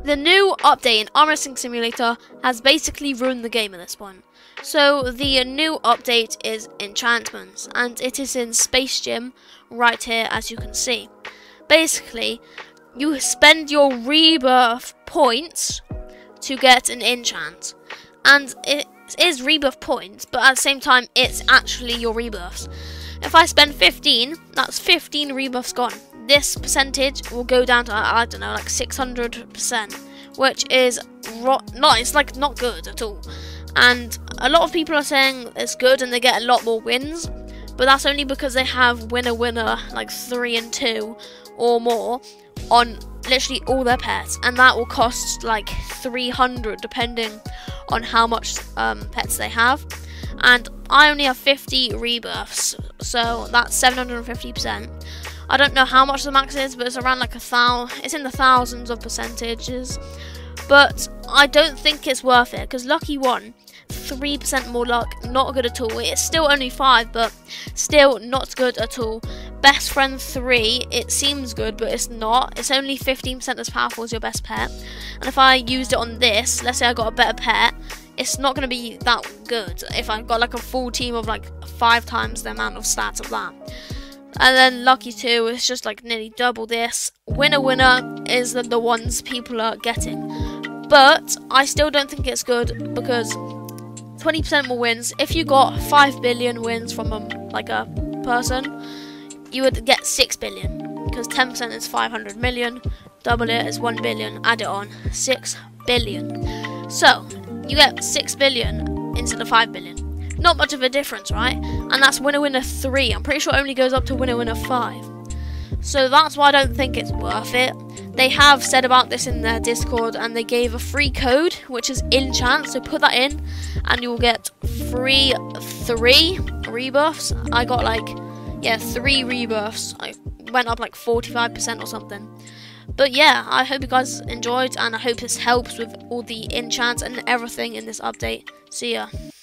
The new update in Arm Wrestling Simulator has basically ruined the game at this point. So the new update is Enchantments, and it is in Space Gym right here, as you can see. Basically, you spend your rebirth points to get an enchant, and it is rebirth points, but at the same time it's actually your rebirths. If I spend 15, that's 15 rebirths gone. This percentage will go down to, I don't know, like 600%, which is not good at all. And a lot of people are saying it's good and they get a lot more wins, but that's only because they have winner like 3 and 2 or more on literally all their pets, and that will cost like 300 depending on how much pets they have. And I only have 50 rebirths, so that's 750%. I don't know how much the max is, but it's around like it's in the thousands of percentages. But I don't think it's worth it, because Lucky 1, 3% more luck, not good at all. It's still only 5, but still not good at all. Best Friend 3, it seems good, but it's not. It's only 15% as powerful as your best pet. And if I used it on this, let's say I got a better pet, it's not going to be that good if I've got like a full team of like 5 times the amount of stats of that. And then Lucky 2 is just like nearly double this. Winner is the ones people are getting. But I still don't think it's good, because 20% more wins. If you got 5 billion wins from a person, you would get 6 billion, because 10% is 500 million. Double it is 1 billion. Add it on, 6 billion. So you get 6 billion instead of 5 billion. Not much of a difference, right? And that's winner 3. I'm pretty sure it only goes up to winner 5. So that's why I don't think it's worth it. They have said about this in their Discord, and they gave a free code, which is enchant. So put that in, and you will get free 3 rebirths. I got 3 rebirths. I went up like 45% or something. But yeah, I hope you guys enjoyed, and I hope this helps with all the enchants and everything in this update. See ya.